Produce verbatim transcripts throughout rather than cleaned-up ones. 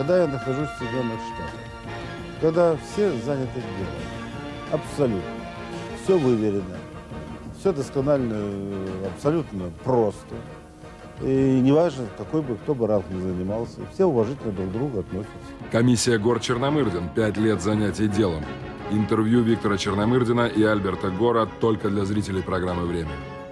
когда я нахожусь в Соединенных Штатах, когда все заняты делом, абсолютно, все выверено, все досконально, абсолютно просто. И неважно, какой бы, кто бы ранг ни занимался, все уважительно друг к другу относятся. Комиссия Гор Черномырдин. Пять лет занятий делом. Интервью Виктора Черномырдина и Альберта Гора только для зрителей программы «Время».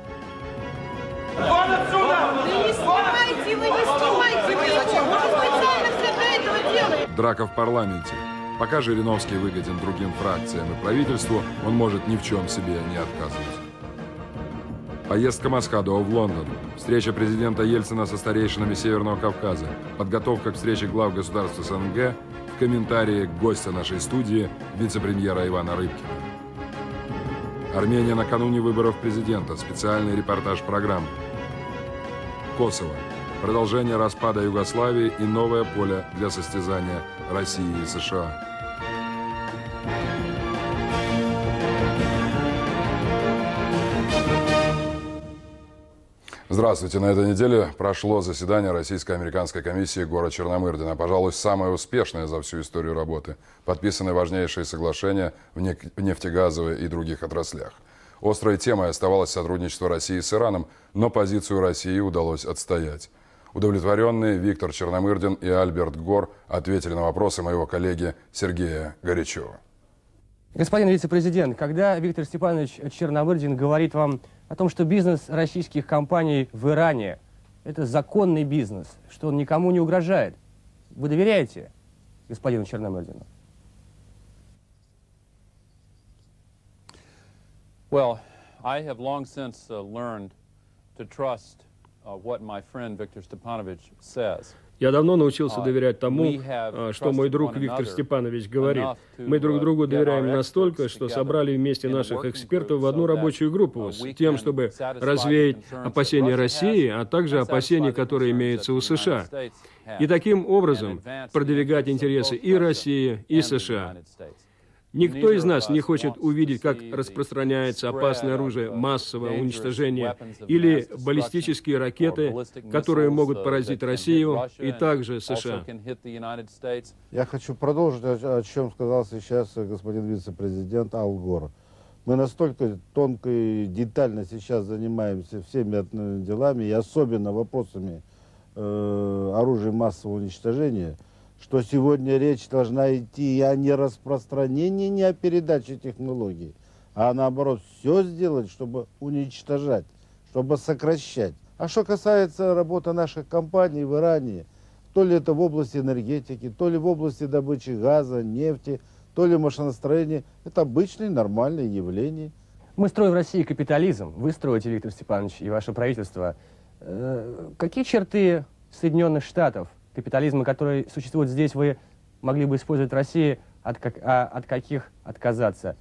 Вон отсюда! Вы не снимайте, вы не снимайте! Вы специально все для этого делаете! Драка в парламенте. Пока Жириновский выгоден другим фракциям и правительству, он может ни в чем себе не отказывать. Поездка Масхадова в Лондон. Встреча президента Ельцина со старейшинами Северного Кавказа. Подготовка к встрече глав государств СНГ. В комментарии гостя нашей студии, вице-премьера Ивана Рыбкина. Армения накануне выборов президента. Специальный репортаж программы. Косово. Продолжение распада Югославии и новое поле для состязания России и США. Здравствуйте. На этой неделе прошло заседание Российско-американской комиссии Гора Черномырдина. Пожалуй, самое успешное за всю историю работы. Подписаны важнейшие соглашения в нефтегазовой и других отраслях. Острой темой оставалось сотрудничество России с Ираном, но позицию России удалось отстоять. Удовлетворенные Виктор Черномырдин и Альберт Гор ответили на вопросы моего коллеги Сергея Горячева. Господин вице-президент, когда Виктор Степанович Черномырдин говорит вам о том, что бизнес российских компаний в Иране – это законный бизнес, что он никому не угрожает, вы доверяете господину Черномырдину? Well, I have long since uh, learned to trust uh, what my friend Viktor Stepanovich says. Я давно научился доверять тому, что мой друг Виктор Степанович говорит. Мы друг другу доверяем настолько, что собрали вместе наших экспертов в одну рабочую группу с тем, чтобы развеять опасения России, а также опасения, которые имеются у США. И таким образом продвигать интересы и России, и США. Никто из нас не хочет увидеть, как распространяется опасное оружие массового уничтожения или баллистические ракеты, которые могут поразить Россию и также США. Я хочу продолжить, о чем сказал сейчас господин вице-президент Ал Гор. Мы настолько тонко и детально сейчас занимаемся всеми делами, и особенно вопросами э, оружия массового уничтожения, что сегодня речь должна идти и о не распространении, не о передаче технологий, а наоборот все сделать, чтобы уничтожать, чтобы сокращать. А что касается работы наших компаний в Иране, то ли это в области энергетики, то ли в области добычи газа, нефти, то ли машиностроения, это обычные нормальные явления. Мы строим в России капитализм, вы строите, Виктор Степанович, и ваше правительство. Э, какие черты Соединенных Штатов, капитализма, который существует здесь, вы могли бы использовать в России, от, как, а, от каких отказаться?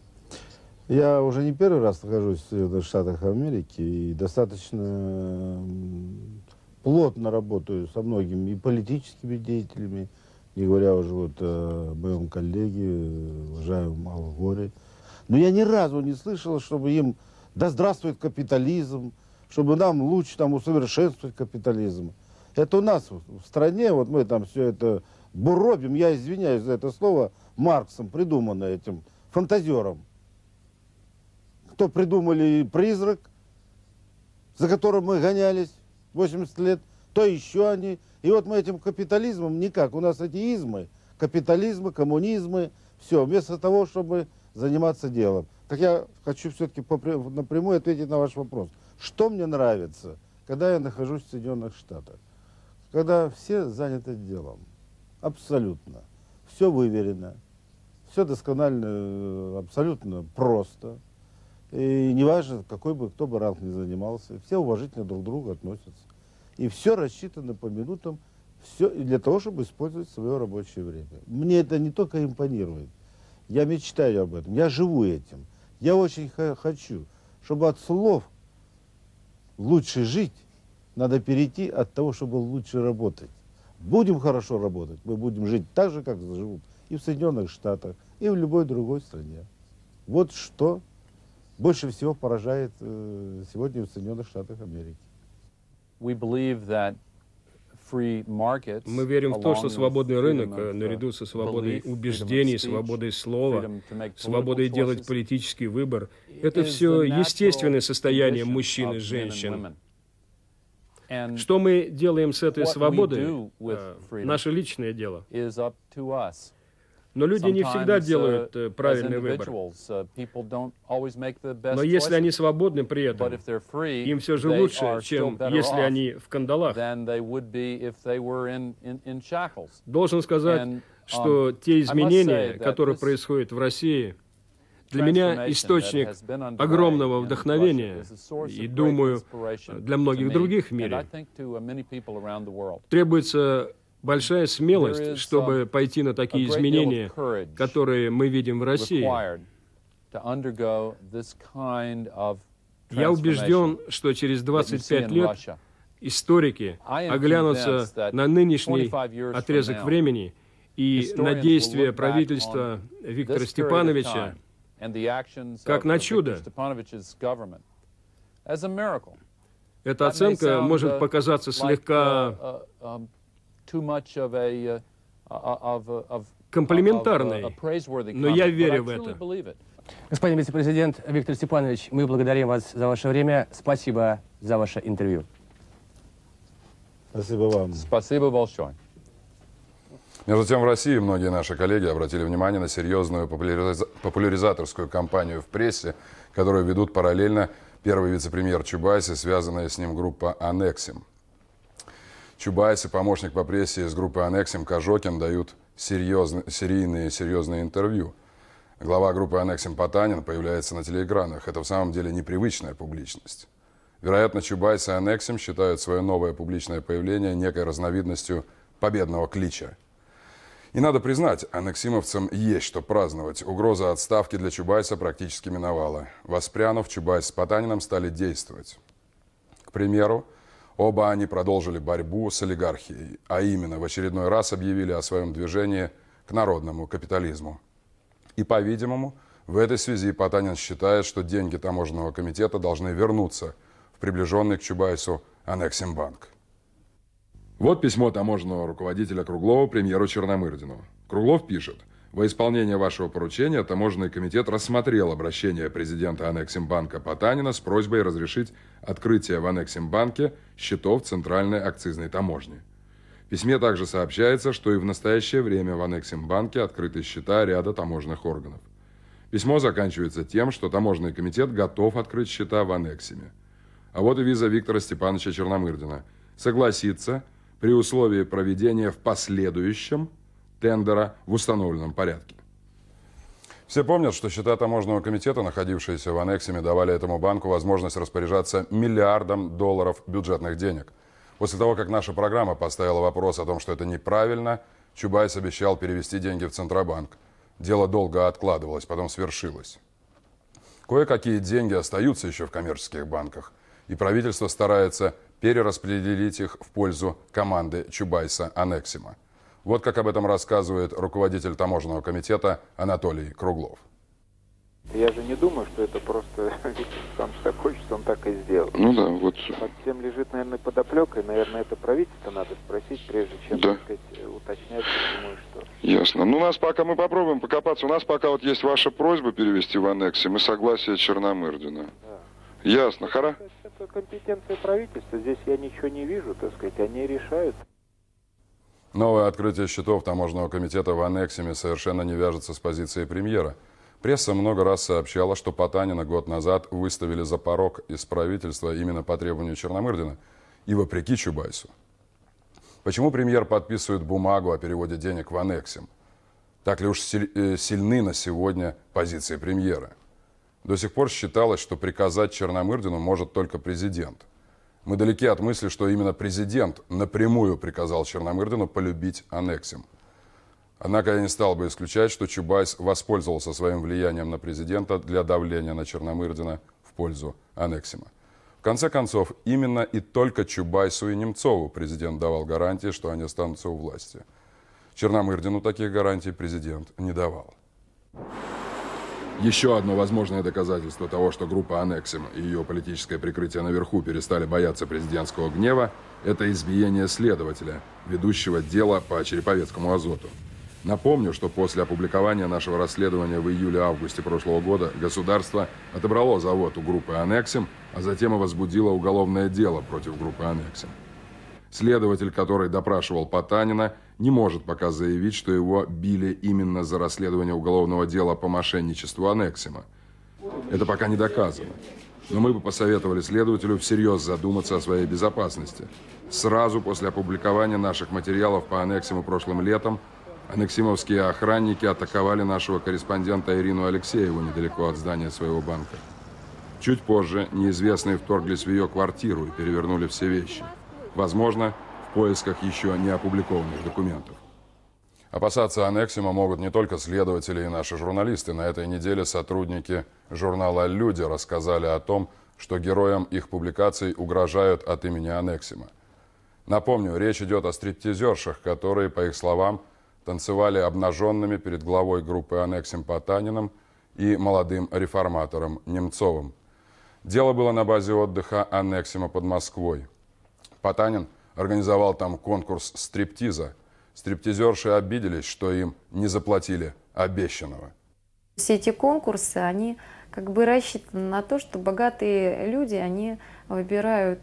Я уже не первый раз нахожусь в Соединенных Штатах Америки и достаточно плотно работаю со многими и политическими деятелями, не говоря уже вот о моем коллеге, уважаемом Ал Горе. Но я ни разу не слышал, чтобы им «да здравствует капитализм», чтобы нам лучше там усовершенствовать капитализм. Это у нас в стране, вот мы там все это буробим, я извиняюсь за это слово, Марксом придумано этим фантазером. Кто придумали «Призрак», за которым мы гонялись восемьдесят лет, то еще они. И вот мы этим капитализмом никак, у нас эти измы, капитализмы, коммунизмы, все, вместо того, чтобы заниматься делом. Так я хочу все-таки напрямую ответить на ваш вопрос. Что мне нравится, когда я нахожусь в Соединенных Штатах? Когда все заняты делом, абсолютно, все выверено, все досконально, абсолютно просто, и неважно, какой бы, кто бы ранг ни занимался, все уважительно друг к другу относятся, и все рассчитано по минутам, все для того, чтобы использовать свое рабочее время. Мне это не только импонирует, я мечтаю об этом, я живу этим, я очень хочу, чтобы от слов «лучше жить» надо перейти от того, чтобы лучше работать. Будем хорошо работать, мы будем жить так же, как живут и в Соединенных Штатах, и в любой другой стране. Вот что больше всего поражает э, сегодня в Соединенных Штатах Америки. We believe that Мы верим в то, что свободный рынок, наряду со свободой убеждений, свободой слова, свободой делать политический выбор, это все естественное состояние мужчин и женщин. Что мы делаем с этой свободой, наше личное дело. Но люди не всегда делают uh, правильный выбор. Но если они свободны при этом, им все же лучше, чем если они в кандалах. Должен сказать, что те изменения, которые происходят в России, для меня источник огромного вдохновения, и, думаю, для многих других в мире. Требуется большая смелость, чтобы пойти на такие изменения, которые мы видим в России. Я убежден, что через двадцать пять лет историки оглянутся на нынешний отрезок времени и на действия правительства Виктора Степановича как на чудо. Эта оценка может показаться слегка комплиментарной, но я верю в это. Господин вице-президент Виктор Степанович, мы благодарим вас за ваше время. Спасибо за ваше интервью. Спасибо вам. Спасибо большое. Между тем, в России многие наши коллеги обратили внимание на серьезную популяриза- популяризаторскую кампанию в прессе, которую ведут параллельно первый вице-премьер Чубайс и связанная с ним группа «Аннексим». Чубайс и помощник по прессе из группы «Аннексим» Кожокин дают серьезные, серийные серьезные интервью. Глава группы «Аннексим» Потанин появляется на телеэкранах. Это в самом деле непривычная публичность. Вероятно, Чубайс и «Аннексим» считают свое новое публичное появление некой разновидностью победного клича. И надо признать, аннексимовцам есть что праздновать. Угроза отставки для Чубайса практически миновала. Воспрянув, Чубайс с Потаниным стали действовать. К примеру, оба они продолжили борьбу с олигархией, а именно в очередной раз объявили о своем движении к народному капитализму. И, по-видимому, в этой связи Потанин считает, что деньги таможенного комитета должны вернуться в приближенный к Чубайсу Аннексимбанк. Вот письмо таможенного руководителя Круглова премьеру Черномырдину. Круглов пишет: «Во исполнение вашего поручения таможенный комитет рассмотрел обращение президента Аннексимбанка Потанина с просьбой разрешить открытие в Аннексимбанке счетов Центральной акцизной таможни. В письме также сообщается, что и в настоящее время в Аннексимбанке открыты счета ряда таможенных органов. Письмо заканчивается тем, что таможенный комитет готов открыть счета в Аннексиме. А вот и виза Виктора Степановича Черномырдина. Согласится при условии проведения в последующем тендера в установленном порядке». Все помнят, что счета таможенного комитета, находившиеся в Аннексиме, давали этому банку возможность распоряжаться миллиардом долларов бюджетных денег. После того, как наша программа поставила вопрос о том, что это неправильно, Чубайс обещал перевести деньги в Центробанк. Дело долго откладывалось, потом свершилось. Кое-какие деньги остаются еще в коммерческих банках, и правительство старается перераспределить их в пользу команды Чубайса Аннексима. Вот как об этом рассказывает руководитель таможенного комитета Анатолий Круглов. Я же не думаю, что это просто сам так хочется, он так и сделал. Ну да, вот. Под всем лежит, наверное, подоплека, и, наверное, это правительство надо спросить, прежде чем, да. так сказать, уточнять, почему и что. Ясно. Ну, у нас пока, мы попробуем покопаться, у нас пока вот есть ваша просьба перевести в Аннексим и согласие Черномырдина. Да. Ясно, хорошо. Это компетенция правительства, здесь я ничего не вижу, так сказать, они решают. Новое открытие счетов таможенного комитета в Аннексиме совершенно не вяжется с позицией премьера. Пресса много раз сообщала, что Потанина год назад выставили за порог из правительства именно по требованию Черномырдина и вопреки Чубайсу. Почему премьер подписывает бумагу о переводе денег в Аннексим? Так ли уж сильны на сегодня позиции премьера? До сих пор считалось, что приказать Черномырдину может только президент. Мы далеки от мысли, что именно президент напрямую приказал Черномырдину полюбить Аннексим. Однако я не стал бы исключать, что Чубайс воспользовался своим влиянием на президента для давления на Черномырдина в пользу Аннексима. В конце концов, именно и только Чубайсу и Немцову президент давал гарантии, что они останутся у власти. Черномырдину таких гарантий президент не давал. Еще одно возможное доказательство того, что группа Аннексим и ее политическое прикрытие наверху перестали бояться президентского гнева, Это избиение следователя, ведущего дело по Череповецкому азоту. Напомню, что после опубликования нашего расследования в июле-августе прошлого года государство отобрало завод у группы «Аннексим», а затем и возбудило уголовное дело против группы «Аннексим». Следователь, который допрашивал Потанина, не может пока заявить, что его били именно за расследование уголовного дела по мошенничеству «Аннексима». Это пока не доказано. Но мы бы посоветовали следователю всерьез задуматься о своей безопасности. Сразу после опубликования наших материалов по «Аннексиму» прошлым летом аннексимовские охранники атаковали нашего корреспондента Ирину Алексееву недалеко от здания своего банка. Чуть позже неизвестные вторглись в ее квартиру и перевернули все вещи. Возможно, в поисках еще не опубликованных документов. Опасаться «Аннексима» могут не только следователи и наши журналисты. На этой неделе сотрудники журнала «Люди» рассказали о том, что героям их публикаций угрожают от имени «Аннексима». Напомню, речь идет о стриптизершах, которые, по их словам, танцевали обнаженными перед главой группы «Аннексим» Потаниным и молодым реформатором Немцовым. Дело было на базе отдыха «Аннексима» под Москвой. Потанин организовал там конкурс стриптиза. Стриптизерши обиделись, что им не заплатили обещанного. Все эти конкурсы, они как бы рассчитаны на то, что богатые люди, они выбирают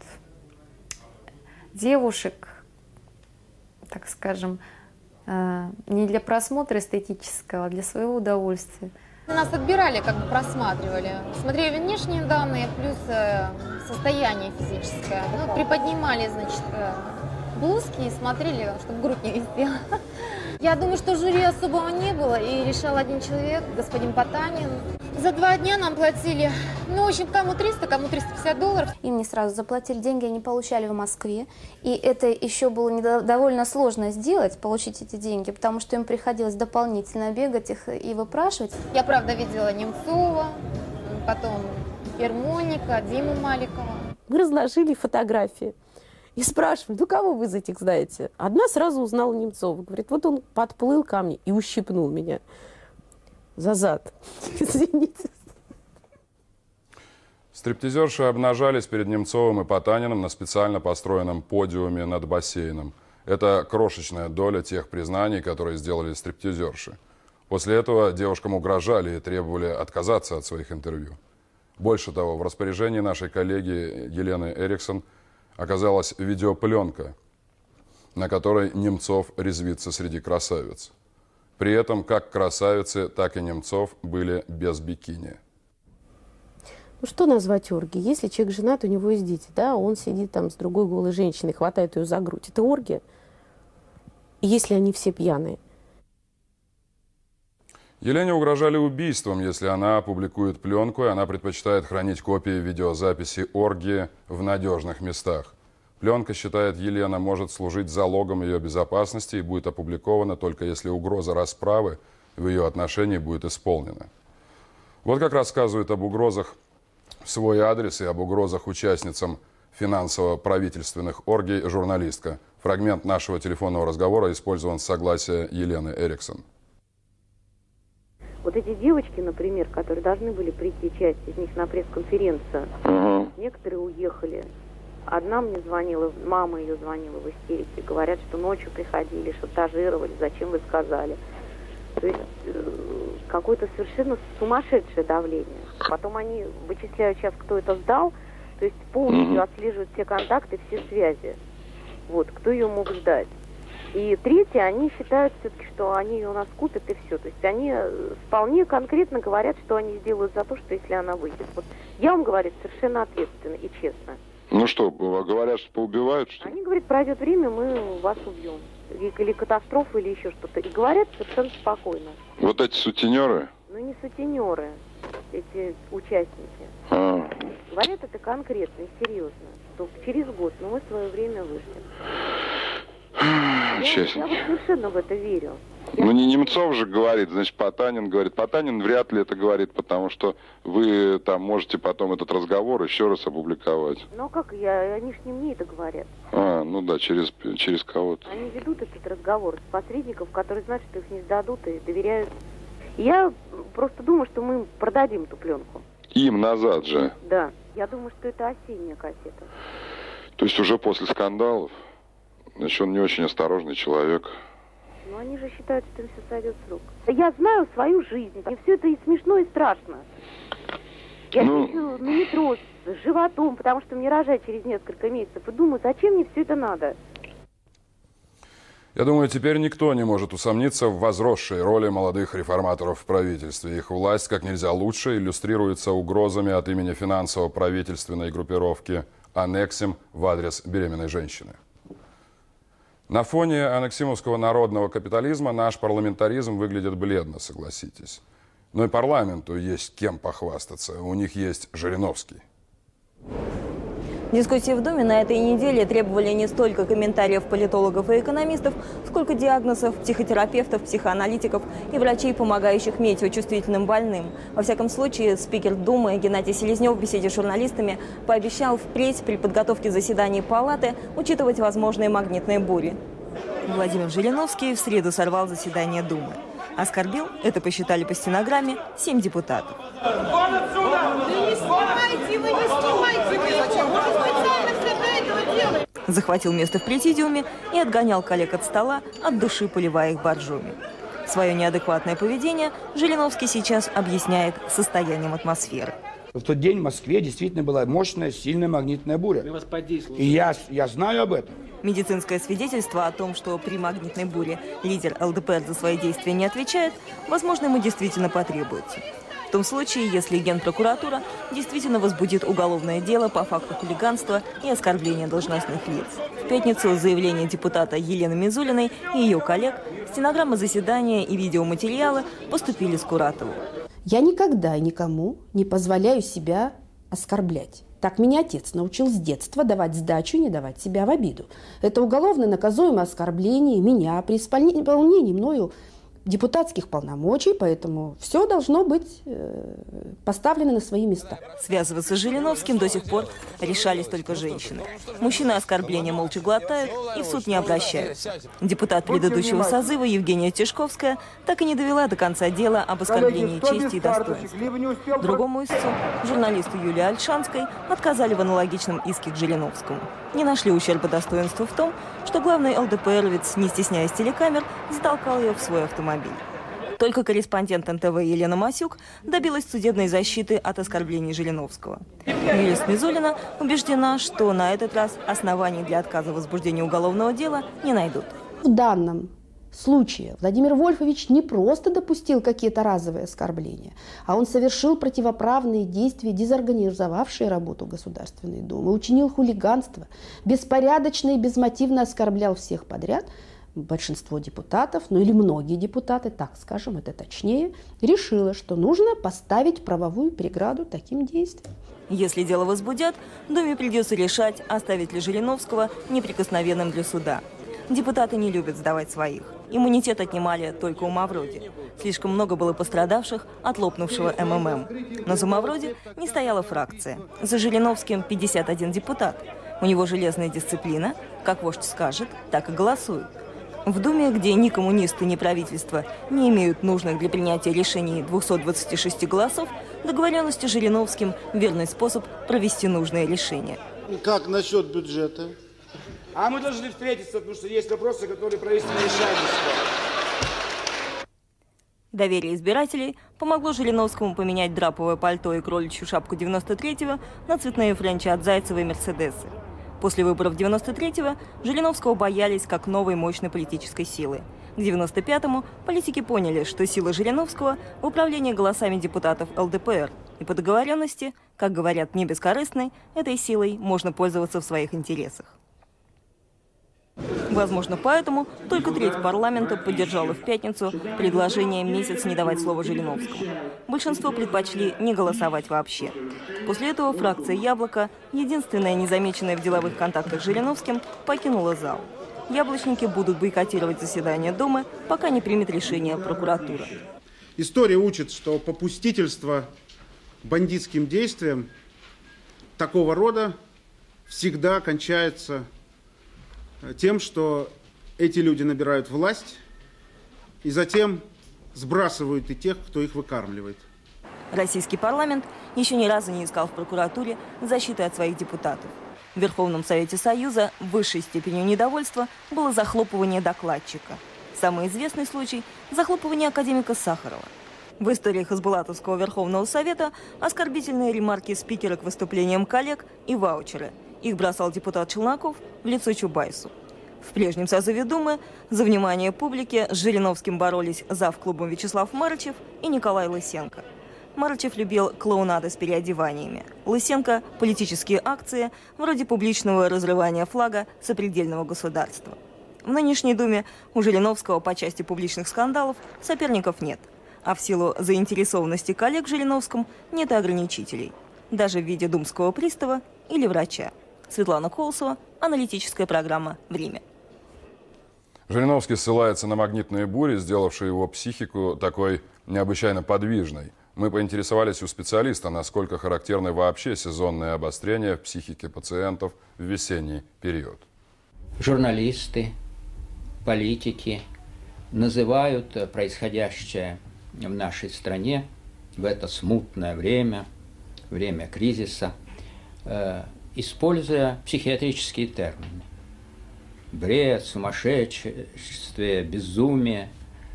девушек, так скажем, не для просмотра эстетического, а для своего удовольствия. Нас отбирали, как бы просматривали, смотрели внешние данные, плюс состояние физическое. Ну, приподнимали, значит, блузки и смотрели, чтобы грудь не висела. Я думаю, что жюри особого не было, и решал один человек, господин Потанин. За два дня нам платили, ну, в общем, кому триста, кому триста пятьдесят долларов. Им не сразу заплатили деньги, они получали в Москве. И это еще было недо, довольно сложно сделать, получить эти деньги, потому что им приходилось дополнительно бегать их и выпрашивать. Я, правда, видела Немцова, потом Ермольника, Диму Маликова. Мы разложили фотографии. И спрашивали, ну кого вы из этих знаете? Одна сразу узнала Немцова. Говорит, вот он подплыл ко мне и ущипнул меня за зад. Извините. Стриптизерши обнажались перед Немцовым и Потаниным на специально построенном подиуме над бассейном. Это крошечная доля тех признаний, которые сделали стриптизерши. После этого девушкам угрожали и требовали отказаться от своих интервью. Больше того, в распоряжении нашей коллеги Елены Эриксон оказалась видеопленка, на которой Немцов резвится среди красавиц. При этом как красавицы, так и Немцов были без бикини. Ну что назвать оргией? Если человек женат, у него есть дети, да, он сидит там с другой голой женщиной, хватает ее за грудь. Это оргия? Если они все пьяные. Елене угрожали убийством, если она опубликует пленку, и она предпочитает хранить копии видеозаписи оргии в надежных местах. Пленка, считает Елена, может служить залогом ее безопасности и будет опубликована только если угроза расправы в ее отношении будет исполнена. Вот как рассказывает об угрозах в свой адрес и об угрозах участницам финансово-правительственных оргий журналистка. Фрагмент нашего телефонного разговора использован с согласия Елены Эриксон. Вот эти девочки, например, которые должны были прийти, часть из них, на пресс-конференцию, uh-huh. некоторые уехали. Одна мне звонила, мама ее звонила в истерике, говорят, что ночью приходили, шантажировали, зачем вы сказали. То есть э, какое-то совершенно сумасшедшее давление. Потом они вычисляют сейчас, кто это сдал, то есть полностью uh-huh. отслеживают все контакты, все связи. Вот, кто ее мог ждать. И третье, они считают все-таки, что они ее у нас купят и все. То есть они вполне конкретно говорят, что они сделают за то, что если она выйдет. Вот я вам говорю совершенно ответственно и честно. Ну что, говорят, что поубивают, что ли? Они говорят, пройдет время, мы вас убьем. Или катастрофа, или еще что-то. И говорят совершенно спокойно. Вот эти сутенеры? Ну не сутенеры, эти участники. А. Говорят это конкретно и серьезно. Что через год, но мы в свое время выждем. Я, я вот совершенно в это верю. Ну не Немцов же говорит, значит Потанин говорит. Потанин вряд ли это говорит, потому что вы там можете потом этот разговор еще раз опубликовать. Ну как я, они же не мне это говорят. А, ну да, через, через кого-то. Они ведут этот разговор с посредников, которые знают, что их не сдадут и доверяют. Я просто думаю, что мы продадим эту пленку. Им назад же? Да. Я думаю, что это осенняя кассета. То есть уже после скандалов? Значит, он не очень осторожный человек. Но они же считают, что им все сойдет с рук. Я знаю свою жизнь. Мне все это и смешно, и страшно. Я ну... сижу на метро с животом, потому что мне рожать через несколько месяцев. И думаю, зачем мне все это надо? Я думаю, теперь никто не может усомниться в возросшей роли молодых реформаторов в правительстве. Их власть как нельзя лучше иллюстрируется угрозами от имени финансово-правительственной группировки «Аннексим» в адрес беременной женщины. На фоне аннексимовского народного капитализма наш парламентаризм выглядит бледно, согласитесь. Но и парламенту есть кем похвастаться. У них есть Жириновский. Дискуссии в Думе на этой неделе требовали не столько комментариев политологов и экономистов, сколько диагнозов психотерапевтов, психоаналитиков и врачей, помогающих метеочувствительным больным. Во всяком случае, спикер Думы Геннадий Селезнев в беседе с журналистами пообещал впредь при подготовке заседаний Палаты учитывать возможные магнитные бури. Владимир Жириновский в среду сорвал заседание Думы. Оскорбил, это посчитали по стенограмме, семь депутатов. Вон отсюда! Вы не снимайте, вы не снимайте! Зачем? Мы специально все для этого делаем! Захватил место в президиуме и отгонял коллег от стола, от души поливая их боржоми. Свое неадекватное поведение Жириновский сейчас объясняет состоянием атмосферы. В тот день в Москве действительно была мощная, сильная магнитная буря. И я, я знаю об этом. Медицинское свидетельство о том, что при магнитной буре лидер эл дэ пэ эр за свои действия не отвечает, возможно, ему действительно потребуется. В том случае, если Генпрокуратура действительно возбудит уголовное дело по факту хулиганства и оскорбления должностных лиц. В пятницу заявление депутата Елены Мизулиной и ее коллег, стенограмма заседания и видеоматериалы поступили Скуратову. Я никогда и никому не позволяю себя оскорблять. Так меня отец научил с детства давать сдачу и не давать себя в обиду. Это уголовно наказуемое оскорбление меня при исполнении мною депутатских полномочий, поэтому все должно быть э, поставлено на свои места. Связываться с Жириновским до сих пор решались только женщины. Мужчины оскорбления молча глотают и в суд не обращаются. Депутат предыдущего созыва Евгения Тишковская так и не довела до конца дела об оскорблении чести и достоинства. Другому истцу, журналисту Юлии Ольшанской, отказали в аналогичном иске к Жириновскому. Не нашли ущерба достоинства в том, что главный эл дэ пэ эровец, не стесняясь телекамер, затолкал ее в свой автомобиль. Только корреспондент эн тэ вэ Елена Масюк добилась судебной защиты от оскорблений Жириновского. Юлия Мизулина убеждена, что на этот раз оснований для отказа в возбуждении уголовного дела не найдут. В данном случае Владимир Вольфович не просто допустил какие-то разовые оскорбления, а он совершил противоправные действия, дезорганизовавшие работу Государственной Думы, учинил хулиганство, беспорядочно и безмотивно оскорблял всех подряд. Большинство депутатов, ну или многие депутаты, так скажем, это точнее, решило, что нужно поставить правовую преграду таким действиям. Если дело возбудят, Думе придется решать, оставить ли Жириновского неприкосновенным для суда. Депутаты не любят сдавать своих. Иммунитет отнимали только у Мавроди. Слишком много было пострадавших от лопнувшего эм эм эм. Но за Мавроди не стояла фракция. За Жириновским пятьдесят один депутат. У него железная дисциплина. Как вождь скажет, так и голосуют. В Думе, где ни коммунисты, ни правительство не имеют нужных для принятия решений двухсот двадцати шести голосов, договоренности с Жириновским – верный способ провести нужное решение. Как насчет бюджета? А мы должны встретиться, потому что есть вопросы, которые правительство не решает. Доверие избирателей помогло Жириновскому поменять драповое пальто и кроличью шапку девяносто третьего на цветные френчи от Зайцева и Мерседесы. После выборов девяносто третьего Жириновского боялись как новой мощной политической силы. К девяносто пятому политики поняли, что сила Жириновского в управлении голосами депутатов эл дэ пэ эр. И по договоренности, как говорят, не бескорыстной, этой силой можно пользоваться в своих интересах. Возможно, поэтому только треть парламента поддержала в пятницу предложение месяц не давать слова Жириновскому. Большинство предпочли не голосовать вообще. После этого фракция «Яблоко», единственная незамеченная в деловых контактах с Жириновским, покинула зал. Яблочники будут бойкотировать заседание Думы, пока не примет решение прокуратура. История учит, что попустительство бандитским действиям такого рода всегда кончается тем, что эти люди набирают власть и затем сбрасывают и тех, кто их выкармливает. Российский парламент еще ни разу не искал в прокуратуре защиты от своих депутатов. В Верховном Совете Союза высшей степенью недовольства было захлопывание докладчика. Самый известный случай – захлопывание академика Сахарова. В истории Хасбулатовского Верховного Совета оскорбительные ремарки спикера к выступлениям коллег и ваучеры. Их бросал депутат Челноков в лицо Чубайсу. В прежнем созыве Думы за внимание публики с Жириновским боролись завклубом Вячеслав Марычев и Николай Лысенко. Марычев любил клоунады с переодеваниями. Лысенко – политические акции, вроде публичного разрывания флага сопредельного государства. В нынешней Думе у Жириновского по части публичных скандалов соперников нет. А в силу заинтересованности коллег в Жириновском нет и ограничителей. Даже в виде думского пристава или врача. Светлана Колосова, аналитическая программа «Время». Жириновский ссылается на магнитные бури, сделавшие его психику такой необычайно подвижной. Мы поинтересовались у специалиста, насколько характерны вообще сезонные обострения в психике пациентов в весенний период. Журналисты, политики называют происходящее в нашей стране в это смутное время, время кризиса, э, используя психиатрические термины. Бред, сумасшествие, безумие.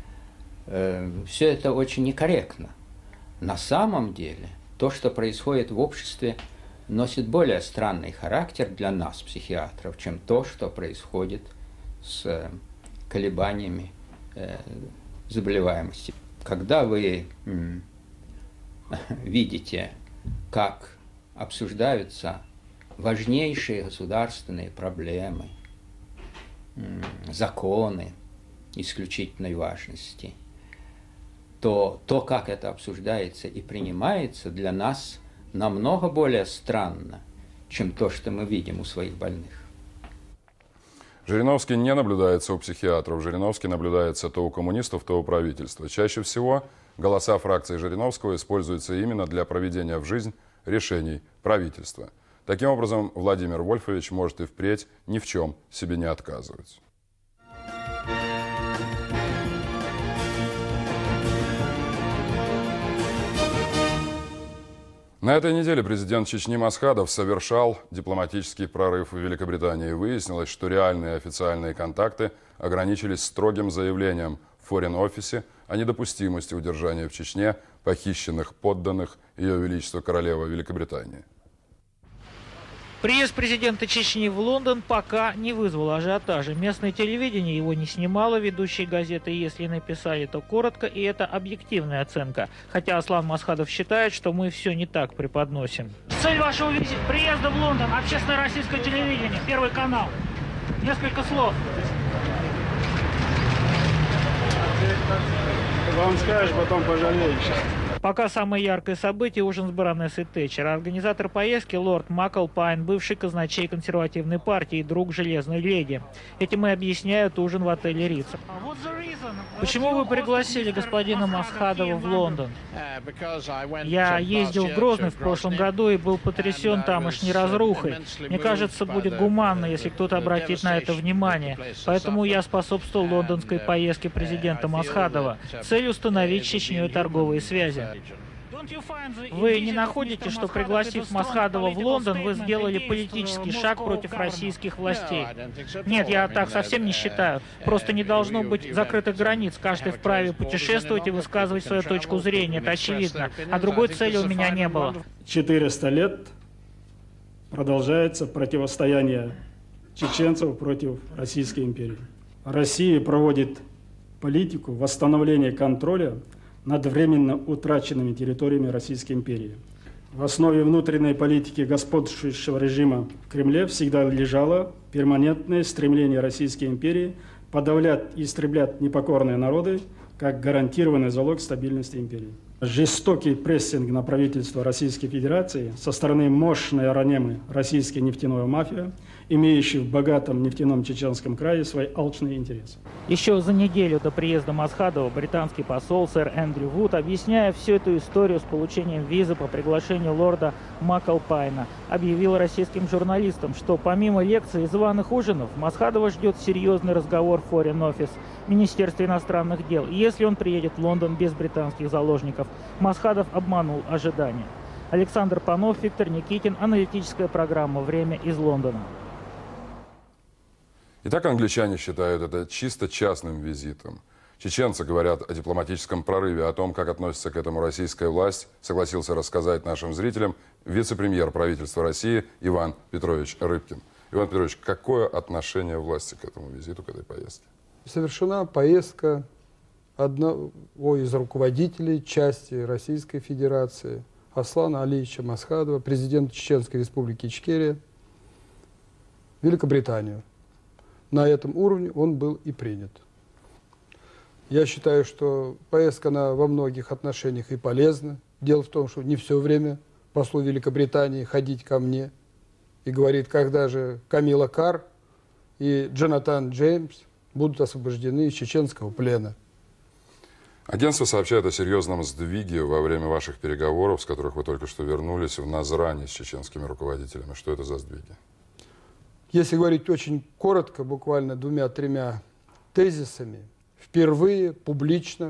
Э, все это очень некорректно. На самом деле, то, что происходит в обществе, носит более странный характер для нас, психиатров, чем то, что происходит с колебаниями э, заболеваемости. Когда вы м, видите, как обсуждаются важнейшие государственные проблемы, м, законы исключительной важности, то то, как это обсуждается и принимается, для нас намного более странно, чем то, что мы видим у своих больных. Жириновский не наблюдается у психиатров. Жириновский наблюдается то у коммунистов, то у правительства. Чаще всего голоса фракции Жириновского используются именно для проведения в жизнь решений правительства. Таким образом, Владимир Вольфович может и впредь ни в чем себе не отказывать. На этой неделе президент Чечни Масхадов совершал дипломатический прорыв в Великобритании. Выяснилось, что реальные официальные контакты ограничились строгим заявлением в форин-офисе о недопустимости удержания в Чечне похищенных подданных Ее Величества Королевы Великобритании. Приезд президента Чечни в Лондон пока не вызвал ажиотажа. Местное телевидение его не снимало, ведущие газеты, если написали, то коротко, и это объективная оценка. Хотя Аслан Масхадов считает, что мы все не так преподносим. Цель вашего приезда в Лондон, общественное российское телевидение, Первый канал. Несколько слов. Вам скажешь, потом пожалеешь. Пока самое яркое событие – ужин с баронессой Тэтчер. Организатор поездки – лорд Маклпайн, бывший казначей консервативной партии и друг Железной леди. Этим и объясняют ужин в отеле Риц. Почему вы пригласили господина Масхадова в Лондон? Я ездил в Грозный в прошлом году и был потрясен тамошней разрухой. Мне кажется, будет гуманно, если кто-то обратит на это внимание. Поэтому я способствовал лондонской поездке президента Масхадова. Цель – установить с Чечней торговые связи. Вы не находите, что, пригласив Масхадова в Лондон, вы сделали политический шаг против российских властей? Нет, я так совсем не считаю. Просто не должно быть закрытых границ. Каждый вправе путешествовать и высказывать свою точку зрения. Это очевидно. А другой цели у меня не было. четыреста лет продолжается противостояние чеченцев против Российской империи. Россия проводит политику восстановления контроля над временно утраченными территориями Российской империи. В основе внутренней политики господствующего режима в Кремле всегда лежало перманентное стремление Российской империи подавлять и истреблять непокорные народы как гарантированный залог стабильности империи. Жестокий прессинг на правительство Российской Федерации со стороны мощной аронемы российской нефтяной мафии, имеющей в богатом нефтяном Чеченском крае свои алчные интересы. Еще за неделю до приезда Масхадова британский посол сэр Эндрю Вуд, объясняя всю эту историю с получением визы по приглашению лорда Маклпайна, объявил российским журналистам, что помимо лекций и званых ужинов Масхадова ждет серьезный разговор в Foreign Office Министерства иностранных дел. И если он приедет в Лондон без британских заложников, Масхадов обманул ожидания. Александр Панов, Виктор Никитин. Аналитическая программа «Время» из Лондона. Итак, англичане считают это чисто частным визитом. Чеченцы говорят о дипломатическом прорыве, о том, как относится к этому российская власть, согласился рассказать нашим зрителям вице-премьер правительства России Иван Петрович Рыбкин. Иван Петрович, какое отношение власти к этому визиту, к этой поездке? Совершена поездка одного из руководителей части Российской Федерации, Аслана Алиевича Масхадова, президента Чеченской Республики Ичкерия, в Великобританию. На этом уровне он был и принят. Я считаю, что поездка она во многих отношениях и полезна. Дело в том, что не все время послу Великобритании ходить ко мне и говорит, когда же Камила Карр и Джонатан Джеймс будут освобождены из чеченского плена. Агентство сообщает о серьезном сдвиге во время ваших переговоров, с которых вы только что вернулись, в Назране с чеченскими руководителями. Что это за сдвиги? Если говорить очень коротко, буквально двумя-тремя тезисами, впервые публично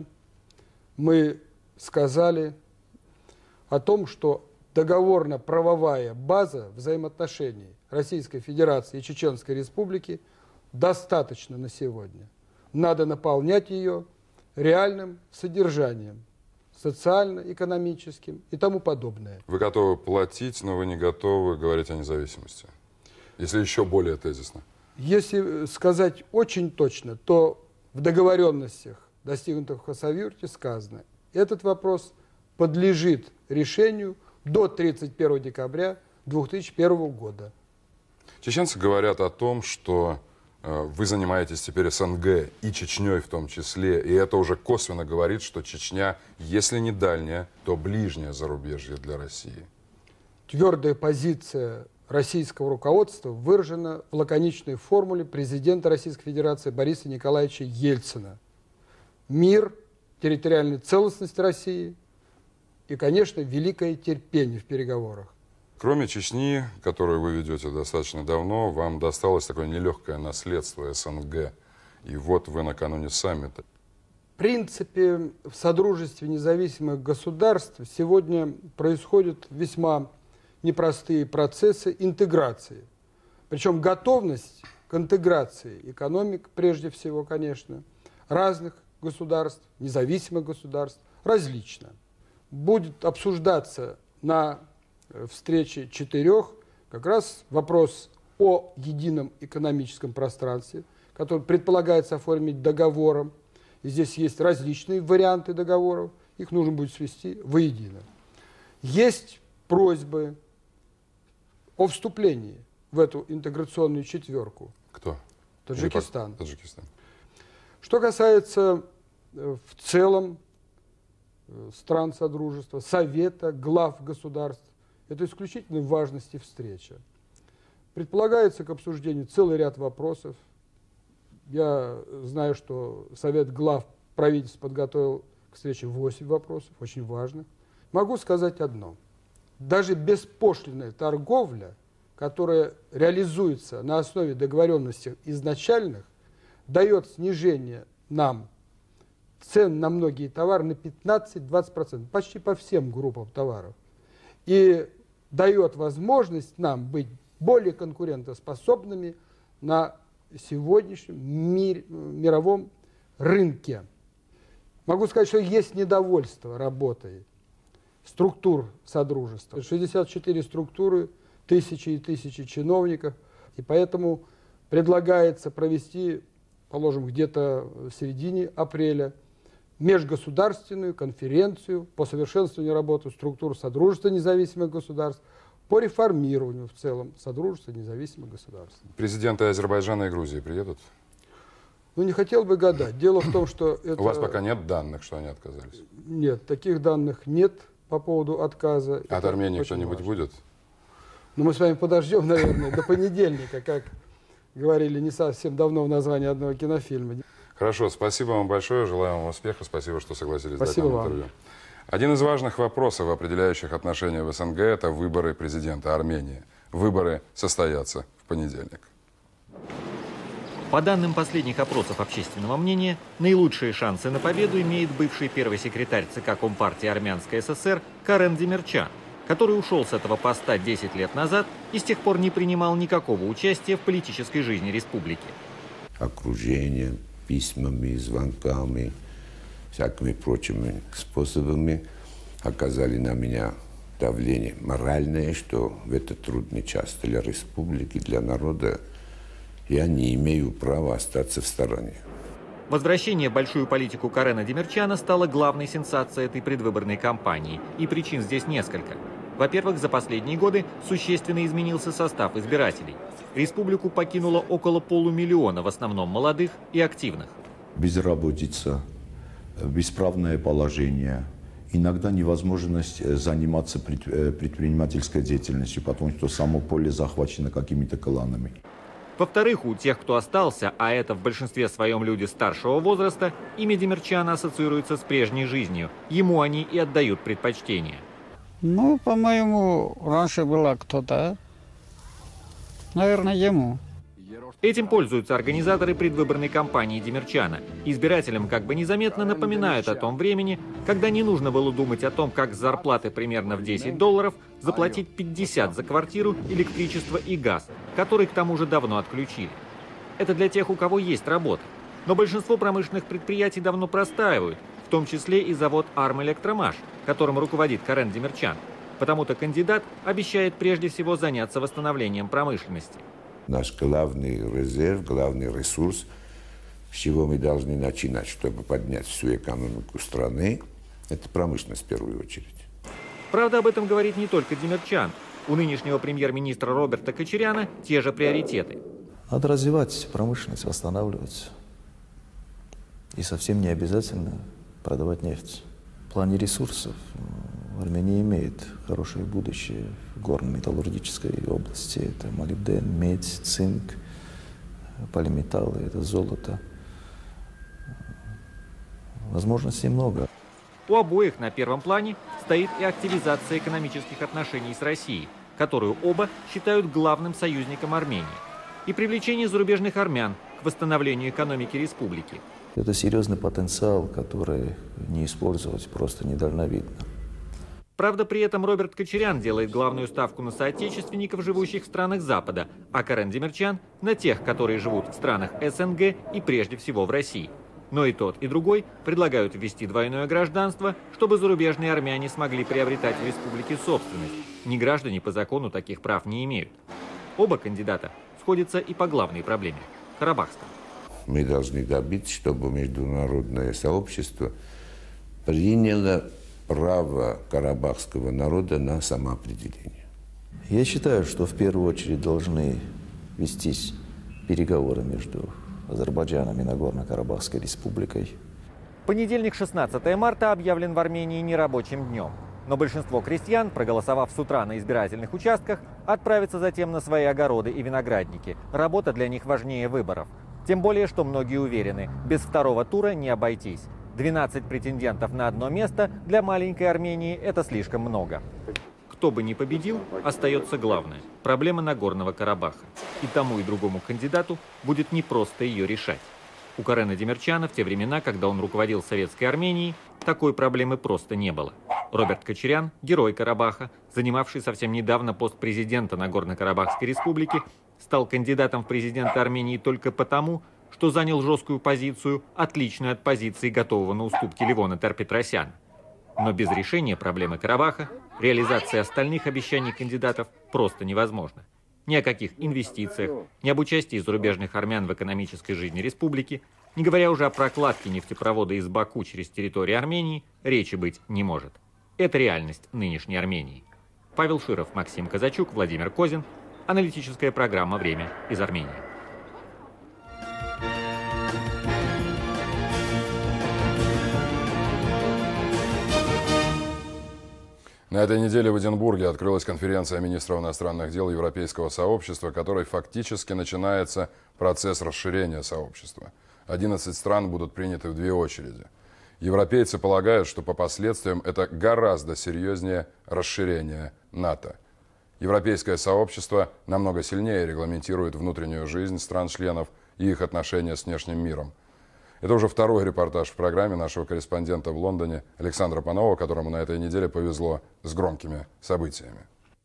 мы сказали о том, что договорно-правовая база взаимоотношений Российской Федерации и Чеченской Республики достаточно на сегодня. Надо наполнять ее реальным содержанием, социально-экономическим и тому подобное. Вы готовы платить, но вы не готовы говорить о независимости, если еще более тезисно. Если сказать очень точно, то в договоренностях, достигнутых в Хасавюрте, сказано, этот вопрос подлежит решению до тридцать первого декабря две тысячи первого года. Чеченцы говорят о том, что э, вы занимаетесь теперь СНГ и Чечней в том числе, и это уже косвенно говорит, что Чечня, если не дальняя, то ближнее зарубежье для России. Твердая позиция российского руководства выражена в лаконичной формуле президента Российской Федерации Бориса Николаевича Ельцина. Мир, территориальная целостность России и, конечно, великое терпение в переговорах. Кроме Чечни, которую вы ведете достаточно давно, вам досталось такое нелегкое наследство СНГ. И вот вы накануне саммита. В принципе, в Содружестве независимых государств сегодня происходят весьма непростые процессы интеграции. Причем готовность к интеграции экономик, прежде всего, конечно, разных государств, независимых государств, различно. Будет обсуждаться на встрече четырех как раз вопрос о едином экономическом пространстве, который предполагается оформить договором. И здесь есть различные варианты договоров, их нужно будет свести воедино. Есть просьбы о вступлении в эту интеграционную четверку. Кто? Таджикистан. Таджикистан. Что касается в целом стран Содружества, Совета, глав государств, это исключительной важности встреча. Предполагается к обсуждению целый ряд вопросов. Я знаю, что Совет глав правительств подготовил к встрече восемь вопросов, очень важных. Могу сказать одно. Даже беспошлинная торговля, которая реализуется на основе договоренностей изначальных, дает снижение нам цен на многие товары на пятнадцать-двадцать процентов, почти по всем группам товаров. И дает возможность нам быть более конкурентоспособными на сегодняшнем мир, мировом рынке. Могу сказать, что есть недовольство работой структур Содружества. шестьдесят четыре структуры, тысячи и тысячи чиновников. И поэтому предлагается провести, положим, где-то в середине апреля, межгосударственную конференцию по совершенствованию работы структур Содружества независимых государств, по реформированию в целом Содружества независимых государств. Президенты Азербайджана и Грузии приедут? Ну, не хотел бы гадать. Дело в том, что это... У вас пока нет данных, что они отказались? Нет, таких данных нет по поводу отказа. От Армении кто-нибудь будет? Ну, мы с вами подождем, наверное, до понедельника, как говорили не совсем давно в названии одного кинофильма. Хорошо, спасибо вам большое, желаю вам успеха, спасибо, что согласились спасибо дать нам вам. интервью. Один из важных вопросов, определяющих отношения в СНГ, это выборы президента Армении. Выборы состоятся в понедельник. По данным последних опросов общественного мнения, наилучшие шансы на победу имеет бывший первый секретарь ЦК Компартии Армянской ССР Карен Демирчан. который ушел с этого поста десять лет назад и с тех пор не принимал никакого участия в политической жизни республики. Окружение, письмами, звонками, всякими прочими способами оказали на меня давление моральное, что в этот трудный час для республики, для народа я не имею права остаться в стороне. Возвращение в большую политику Карена Демирчана стало главной сенсацией этой предвыборной кампании. И причин здесь несколько. Во-первых, за последние годы существенно изменился состав избирателей. Республику покинуло около полумиллиона, в основном молодых и активных. Безработица, бесправное положение, иногда невозможность заниматься предпринимательской деятельностью, потому что само поле захвачено какими-то кланами. Во-вторых, у тех, кто остался, а это в большинстве своем люди старшего возраста, имя Демирчана ассоциируется с прежней жизнью. Ему они и отдают предпочтение. Ну, по-моему, раньше была кто-то. Наверное, ему. Этим пользуются организаторы предвыборной кампании Демирчана. Избирателям как бы незаметно напоминают о том времени, когда не нужно было думать о том, как с зарплаты примерно в десять долларов заплатить пятьдесят за квартиру, электричество и газ, который к тому же давно отключили. Это для тех, у кого есть работа. Но большинство промышленных предприятий давно простаивают, в том числе и завод «Армэлектромаш», которым руководит Карен Демирчан. Потому-то кандидат обещает прежде всего заняться восстановлением промышленности. Наш главный резерв, главный ресурс, с чего мы должны начинать, чтобы поднять всю экономику страны, это промышленность в первую очередь. Правда, об этом говорит не только Демирчан. У нынешнего премьер-министра Роберта Кочаряна те же приоритеты. Надо развивать промышленность, восстанавливать. И совсем не обязательно продавать нефть. В плане ресурсов Армения имеет хорошее будущее в горно-металлургической области. Это молибден, медь, цинк, полиметаллы, это золото. Возможностей много. У обоих на первом плане стоит и активизация экономических отношений с Россией, которую оба считают главным союзником Армении, и привлечение зарубежных армян к восстановлению экономики республики. Это серьезный потенциал, который не использовать просто недальновидно. Правда, при этом Роберт Кочарян делает главную ставку на соотечественников, живущих в странах Запада, а Карен Демирчан – на тех, которые живут в странах СНГ и прежде всего в России. Но и тот, и другой предлагают ввести двойное гражданство, чтобы зарубежные армяне смогли приобретать в республике собственность. Неграждане по закону таких прав не имеют. Оба кандидата сходятся и по главной проблеме – карабахской. Мы должны добиться, чтобы международное сообщество приняло право карабахского народа на самоопределение. Я считаю, что в первую очередь должны вестись переговоры между Азербайджаном и Нагорно-Карабахской республикой. Понедельник, шестнадцатое марта, объявлен в Армении нерабочим днем. Но большинство крестьян, проголосовав с утра на избирательных участках, отправятся затем на свои огороды и виноградники. Работа для них важнее выборов. Тем более, что многие уверены, без второго тура не обойтись. двенадцать претендентов на одно место для маленькой Армении – это слишком много. Кто бы ни победил, остается главное – проблема Нагорного Карабаха. И тому, и другому кандидату будет непросто ее решать. У Карена Демирчана в те времена, когда он руководил Советской Арменией, такой проблемы просто не было. Роберт Кочарян, герой Карабаха, занимавший совсем недавно пост президента Нагорно-Карабахской республики, стал кандидатом в президенты Армении только потому, что занял жесткую позицию, отличную от позиции готового на уступки Левона Тер-Петросяна. Но без решения проблемы Карабаха реализация остальных обещаний кандидатов просто невозможна. Ни о каких инвестициях, ни об участии зарубежных армян в экономической жизни республики, не говоря уже о прокладке нефтепровода из Баку через территорию Армении, речи быть не может. Это реальность нынешней Армении. Павел Широв, Максим Казачук, Владимир Козин. Аналитическая программа «Время из Армении». На этой неделе в Эдинбурге открылась конференция министров иностранных дел Европейского сообщества, которой фактически начинается процесс расширения сообщества. одиннадцать стран будут приняты в две очереди. Европейцы полагают, что по последствиям это гораздо серьезнее расширения НАТО. Европейское сообщество намного сильнее регламентирует внутреннюю жизнь стран-членов и их отношения с внешним миром. Это уже второй репортаж в программе нашего корреспондента в Лондоне Александра Панова, которому на этой неделе повезло с громкими событиями.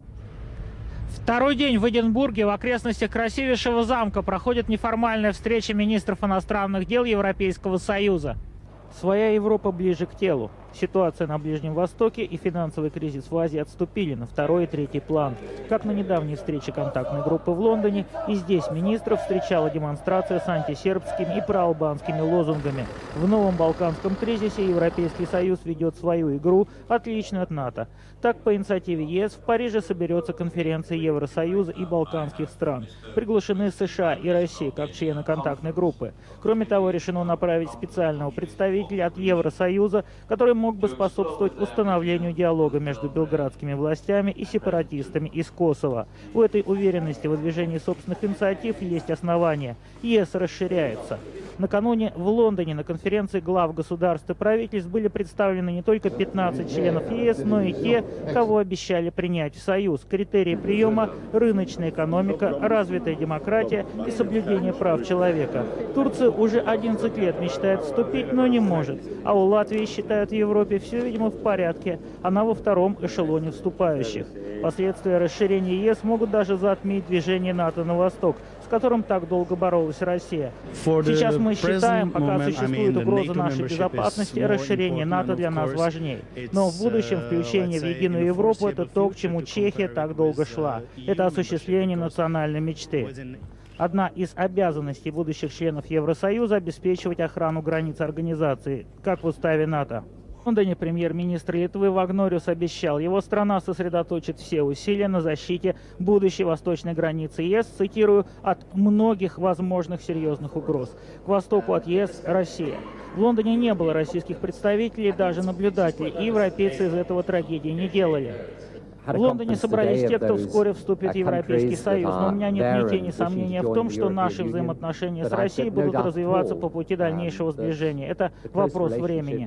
Второй день в Эдинбурге в окрестностях красивейшего замка проходит неформальная встреча министров иностранных дел Европейского Союза. Своя Европа ближе к телу. Ситуация на Ближнем Востоке и финансовый кризис в Азии отступили на второй и третий план. Как на недавней встрече контактной группы в Лондоне, и здесь министров встречала демонстрация с антисербскими и проалбанскими лозунгами. В новом балканском кризисе Европейский Союз ведет свою игру, отличную от НАТО. Так, по инициативе ЕС в Париже соберется конференция Евросоюза и балканских стран. Приглашены США и Россия как члены контактной группы. Кроме того, решено направить специального представителя от Евросоюза, который мог бы способствовать установлению диалога между белградскими властями и сепаратистами из Косово. У этой уверенности в выдвижении собственных инициатив есть основания. ЕС расширяется. Накануне в Лондоне на конференции глав государств и правительств были представлены не только пятнадцать членов ЕС, но и те, кого обещали принять в Союз. Критерии приема – рыночная экономика, развитая демократия и соблюдение прав человека. Турция уже одиннадцать лет мечтает вступить, но не может. А у Латвии считают в Европе все, видимо, в порядке. Она во втором эшелоне вступающих. Последствия расширения ЕС могут даже затмить движение НАТО на восток, с которым так долго боролась Россия. Сейчас мы считаем, пока существует угроза нашей безопасности, расширение НАТО для нас важнее. Но в будущем включение в единую Европу – это то, к чему Чехия так долго шла. Это осуществление национальной мечты. Одна из обязанностей будущих членов Евросоюза – обеспечивать охрану границ организации, как в уставе НАТО. В Лондоне премьер-министр Литвы Вагнориус обещал, его страна сосредоточит все усилия на защите будущей восточной границы ЕС, цитирую, от многих возможных серьезных угроз. К востоку от ЕС – Россия. В Лондоне не было российских представителей, даже наблюдателей, и европейцы из этого трагедии не делали. В Лондоне собрались те, кто вскоре вступит в Европейский Союз, но у меня нет ни тени сомнения в том, что наши взаимоотношения с Россией будут развиваться по пути дальнейшего сближения. Это вопрос времени.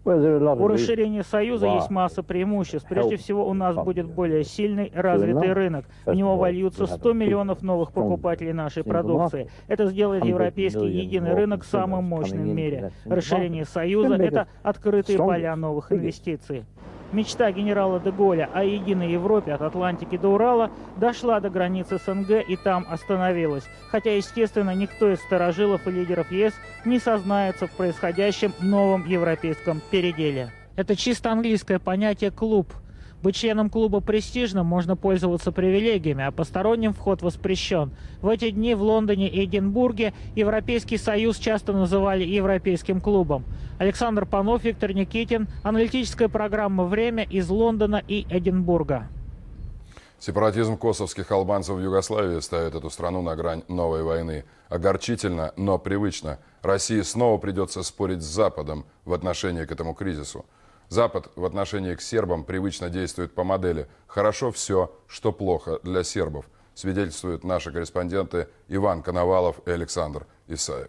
У расширения Союза есть масса преимуществ. Прежде всего, у нас будет более сильный, развитый рынок. В него вольются сто миллионов новых покупателей нашей продукции. Это сделает европейский единый рынок самым мощным в мире. Расширение Союза – это открытые поля новых инвестиций. Мечта генерала де Голля о единой Европе от Атлантики до Урала дошла до границы СНГ и там остановилась. Хотя, естественно, никто из старожилов и лидеров ЕС не сознается в происходящем новом европейском переделе. Это чисто английское понятие «клуб». Быть членом клуба престижным, можно пользоваться привилегиями, а посторонним вход воспрещен. В эти дни в Лондоне и Эдинбурге Европейский Союз часто называли Европейским клубом. Александр Панов, Виктор Никитин. Аналитическая программа «Время» из Лондона и Эдинбурга. Сепаратизм косовских албанцев в Югославии ставит эту страну на грань новой войны. Огорчительно, но привычно. России снова придется спорить с Западом в отношении к этому кризису. Запад в отношении к сербам привычно действует по модели «хорошо все, что плохо для сербов», свидетельствуют наши корреспонденты Иван Коновалов и Александр Исаев.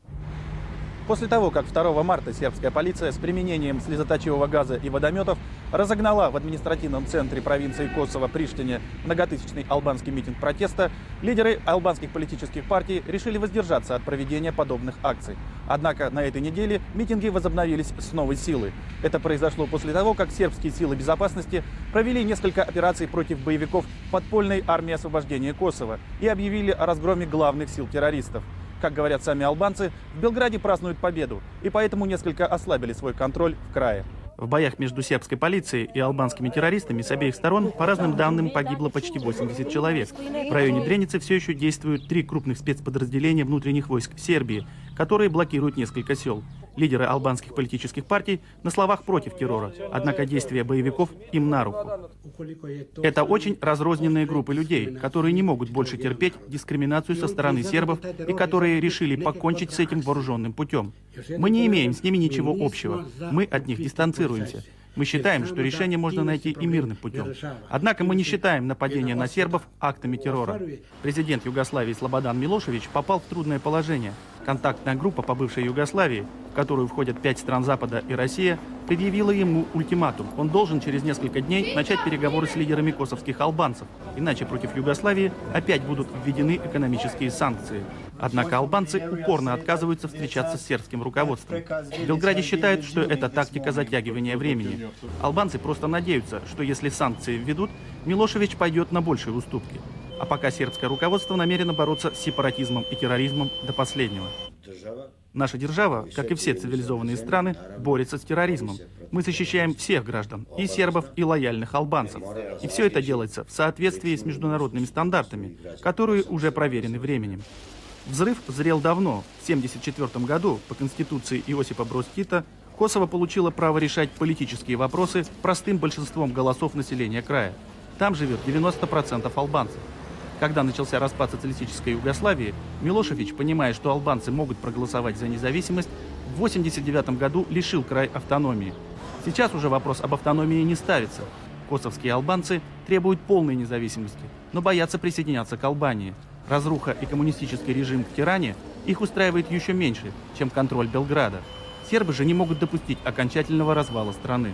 После того, как второго марта сербская полиция с применением слезоточивого газа и водометов разогнала в административном центре провинции Косово Приштине многотысячный албанский митинг протеста, лидеры албанских политических партий решили воздержаться от проведения подобных акций. Однако на этой неделе митинги возобновились с новой силой. Это произошло после того, как сербские силы безопасности провели несколько операций против боевиков подпольной армии освобождения Косово и объявили о разгроме главных сил террористов. Как говорят сами албанцы, в Белграде празднуют победу, и поэтому несколько ослабили свой контроль в крае. В боях между сербской полицией и албанскими террористами с обеих сторон, по разным данным, погибло почти восемьдесят человек. В районе Дреницы все еще действуют три крупных спецподразделения внутренних войск Сербии, которые блокируют несколько сел. Лидеры албанских политических партий на словах против террора, однако действия боевиков им на руку. Это очень разрозненные группы людей, которые не могут больше терпеть дискриминацию со стороны сербов и которые решили покончить с этим вооруженным путем. Мы не имеем с ними ничего общего, мы от них дистанцируемся. Мы считаем, что решение можно найти и мирным путем. Однако мы не считаем нападение на сербов актами террора. Президент Югославии Слободан Милошевич попал в трудное положение. Контактная группа по бывшей Югославии, в которую входят пять стран Запада и Россия, предъявила ему ультиматум. Он должен через несколько дней начать переговоры с лидерами косовских албанцев, иначе против Югославии опять будут введены экономические санкции. Однако албанцы упорно отказываются встречаться с сербским руководством. В Белграде считают, что это тактика затягивания времени. Албанцы просто надеются, что если санкции введут, Милошевич пойдет на большие уступки. А пока сербское руководство намерено бороться с сепаратизмом и терроризмом до последнего. Наша держава, как и все цивилизованные страны, борется с терроризмом. Мы защищаем всех граждан, и сербов, и лояльных албанцев. И все это делается в соответствии с международными стандартами, которые уже проверены временем. Взрыв зрел давно. В тысяча девятьсот семьдесят четвёртом году по конституции Иосипа Броз Тита Косово получило право решать политические вопросы простым большинством голосов населения края. Там живет девяносто процентов албанцев. Когда начался распад социалистической Югославии, Милошевич, понимая, что албанцы могут проголосовать за независимость, в восемьдесят девятом году лишил край автономии. Сейчас уже вопрос об автономии не ставится. Косовские албанцы требуют полной независимости, но боятся присоединяться к Албании. Разруха и коммунистический режим в Тиране их устраивает еще меньше, чем контроль Белграда. Сербы же не могут допустить окончательного развала страны.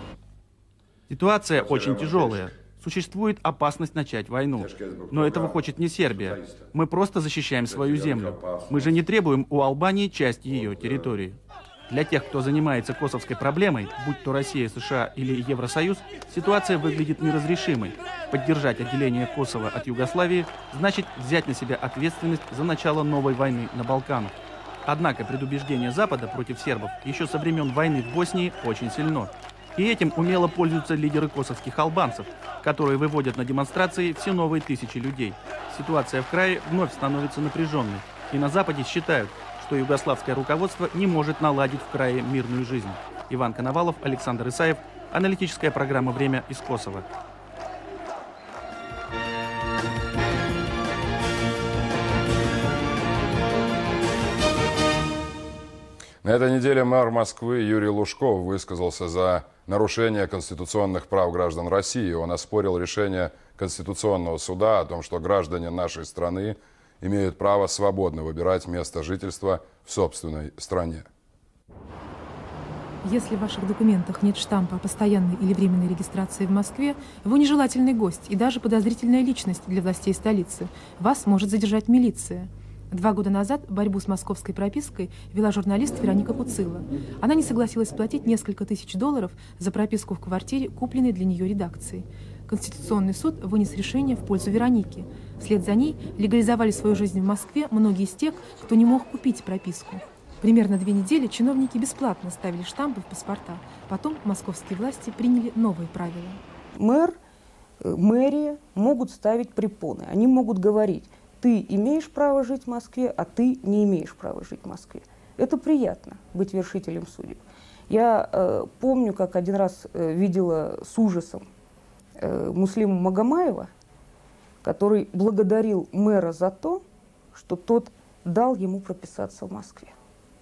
Ситуация очень тяжелая. Существует опасность начать войну. Но этого хочет не Сербия. Мы просто защищаем свою землю. Мы же не требуем у Албании часть ее территории. Для тех, кто занимается косовской проблемой, будь то Россия, США или Евросоюз, ситуация выглядит неразрешимой. Поддержать отделение Косово от Югославии значит взять на себя ответственность за начало новой войны на Балканах. Однако предубеждение Запада против сербов еще со времен войны в Боснии очень сильно. И этим умело пользуются лидеры косовских албанцев, которые выводят на демонстрации все новые тысячи людей. Ситуация в крае вновь становится напряженной. И на Западе считают, что югославское руководство не может наладить в крае мирную жизнь. Иван Коновалов, Александр Исаев. Аналитическая программа «Время» из Косово. На этой неделе мэр Москвы Юрий Лужков высказался за нарушение конституционных прав граждан России. Он оспорил решение Конституционного суда о том, что граждане нашей страны имеют право свободно выбирать место жительства в собственной стране. Если в ваших документах нет штампа о постоянной или временной регистрации в Москве, вы нежелательный гость и даже подозрительная личность для властей столицы. Вас может задержать милиция. Два года назад борьбу с московской пропиской вела журналист Вероника Куцила. Она не согласилась платить несколько тысяч долларов за прописку в квартире, купленной для нее редакцией. Конституционный суд вынес решение в пользу Вероники. Вслед за ней легализовали свою жизнь в Москве многие из тех, кто не мог купить прописку. Примерно две недели чиновники бесплатно ставили штампы в паспорта. Потом московские власти приняли новые правила. Мэр, мэрия могут ставить препоны. Они могут говорить: ты имеешь право жить в Москве, а ты не имеешь права жить в Москве. Это приятно, быть вершителем судеб. Я э, помню, как один раз э, видела с ужасом э, Муслима Магомаева, который благодарил мэра за то, что тот дал ему прописаться в Москве.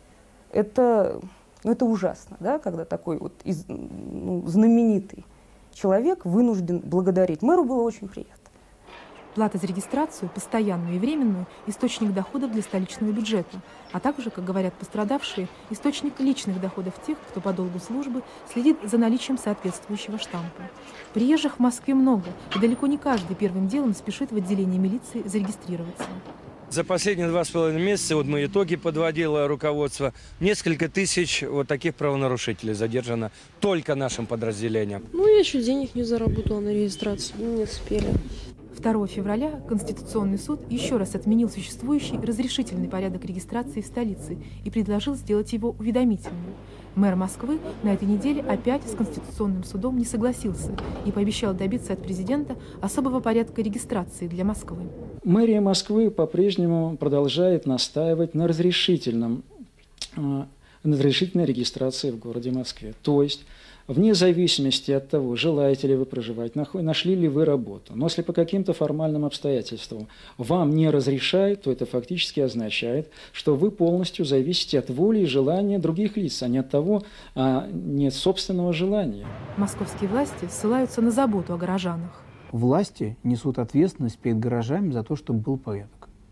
Это, ну, это ужасно, да, когда такой вот из, ну, знаменитый человек вынужден благодарить. Мэру было очень приятно. Плата за регистрацию, постоянную и временную, источник доходов для столичного бюджета, а также, как говорят пострадавшие, источник личных доходов тех, кто по долгу службы следит за наличием соответствующего штампа. Приезжих в Москве много, и далеко не каждый первым делом спешит в отделение милиции зарегистрироваться. За последние два с половиной месяца, вот мы итоги подводило руководство, несколько тысяч вот таких правонарушителей задержано только нашим подразделением. Ну, я еще денег не заработала на регистрацию, не успели. второго февраля Конституционный суд еще раз отменил существующий разрешительный порядок регистрации в столице и предложил сделать его уведомительным. Мэр Москвы на этой неделе опять с Конституционным судом не согласился и пообещал добиться от президента особого порядка регистрации для Москвы. Мэрия Москвы по-прежнему продолжает настаивать на разрешительном, на разрешительной регистрации в городе Москве. То есть, вне зависимости от того, желаете ли вы проживать, нашли ли вы работу. Но если по каким-то формальным обстоятельствам вам не разрешают, то это фактически означает, что вы полностью зависите от воли и желания других лиц, а не от того, а не от собственного желания. Московские власти ссылаются на заботу о горожанах. Власти несут ответственность перед горожанами за то, чтобы был порядок.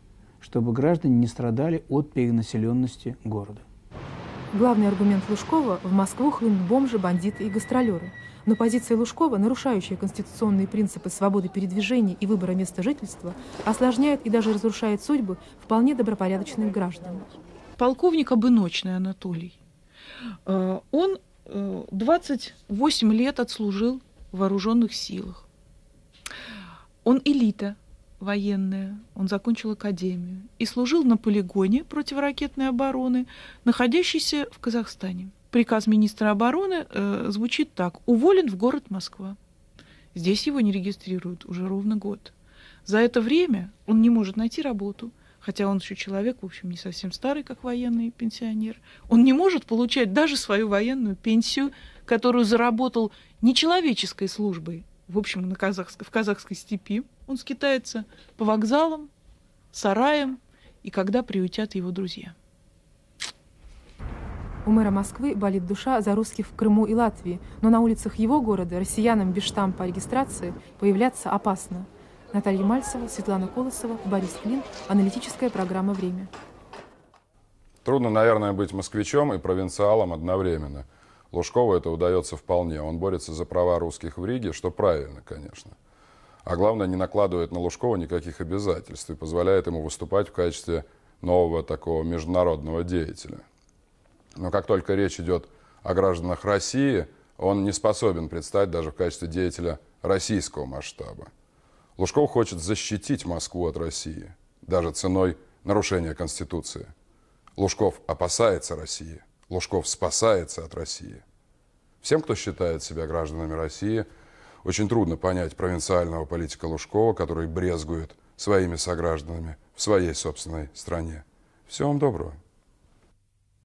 чтобы граждане не страдали от перенаселенности города. Главный аргумент Лужкова – в Москву хлынут бомжи, бандиты и гастролеры. Но позиция Лужкова, нарушающая конституционные принципы свободы передвижения и выбора места жительства, осложняет и даже разрушает судьбы вполне добропорядочных граждан. Полковник Обыночный Анатолий. Он двадцать восемь лет отслужил в вооруженных силах. Он элита военная, он закончил академию и служил на полигоне противоракетной обороны, находящейся в Казахстане. Приказ министра обороны э, звучит так: уволен в город Москва. Здесь его не регистрируют уже ровно год. За это время он не может найти работу, хотя он еще человек, в общем, не совсем старый, как военный пенсионер. Он не может получать даже свою военную пенсию, которую заработал нечеловеческой службой, в общем, на казахской, в казахской степи. Он скитается по вокзалам, сараям, и когда приютят его друзья. У мэра Москвы болит душа за русских в Крыму и Латвии, но на улицах его города россиянам без штампа о регистрации появляться опасно. Наталья Мальцева, Светлана Колосова, Борис Клин. Аналитическая программа «Время». Трудно, наверное, быть москвичом и провинциалом одновременно. Лужкову это удается вполне. Он борется за права русских в Риге, что правильно, конечно. А главное, не накладывает на Лужкова никаких обязательств и позволяет ему выступать в качестве нового такого международного деятеля. Но как только речь идет о гражданах России, он не способен предстать даже в качестве деятеля российского масштаба. Лужков хочет защитить Москву от России, даже ценой нарушения Конституции. Лужков опасается России, Лужков спасается от России. Всем, кто считает себя гражданами России, очень трудно понять провинциального политика Лужкова, который брезгует своими согражданами в своей собственной стране. Всего вам доброго.